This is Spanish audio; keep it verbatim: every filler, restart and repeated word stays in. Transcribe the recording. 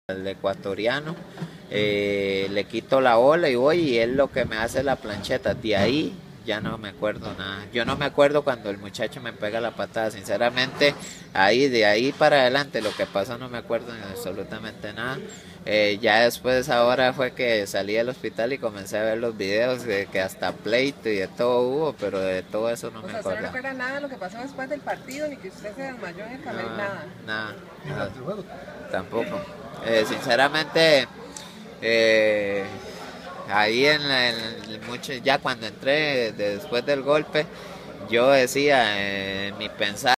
al ecuatoriano, eh, le quito la bola y voy y él lo que me hace la plancheta. De ahí ya no me acuerdo nada. Yo no me acuerdo cuando el muchacho me pega la patada, sinceramente. Ahí, de ahí para adelante, lo que pasó no me acuerdo ni absolutamente nada. Eh, ya después ahora fue que salí del hospital y comencé a ver los videos de que hasta pleito y de todo hubo, pero de todo eso no O me sea, usted no acuerdo. recuerda nada de lo que pasó después del partido, ni que usted se desmayó en el camerino, nada. Nada, nada, tampoco. Eh, sinceramente, eh, ahí en, la, en el mucho, ya cuando entré después del golpe, yo decía, eh, mi pensar